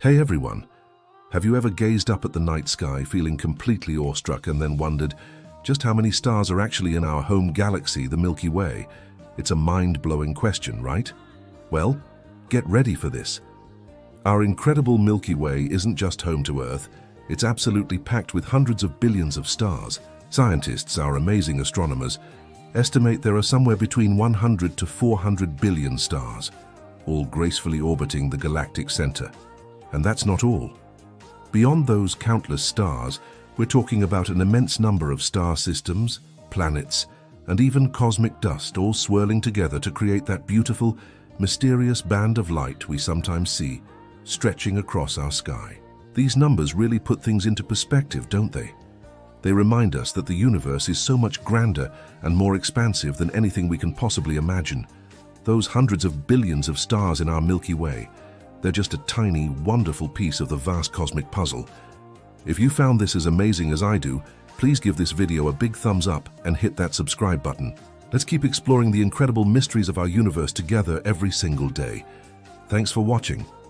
Hey everyone, have you ever gazed up at the night sky feeling completely awestruck and then wondered just how many stars are actually in our home galaxy, the Milky Way? It's a mind-blowing question, right? Well, get ready for this. Our incredible Milky Way isn't just home to Earth, it's absolutely packed with hundreds of billions of stars. Scientists, our amazing astronomers, estimate there are somewhere between 100 to 400 billion stars, all gracefully orbiting the galactic center. And that's not all. Beyond those countless stars, we're talking about an immense number of star systems, planets, and even cosmic dust all swirling together to create that beautiful, mysterious band of light we sometimes see, stretching across our sky. These numbers really put things into perspective, don't they? They remind us that the universe is so much grander and more expansive than anything we can possibly imagine. Those hundreds of billions of stars in our Milky Way, they're just a tiny, wonderful piece of the vast cosmic puzzle. If you found this as amazing as I do, please give this video a big thumbs up and hit that subscribe button. Let's keep exploring the incredible mysteries of our universe together every single day. Thanks for watching.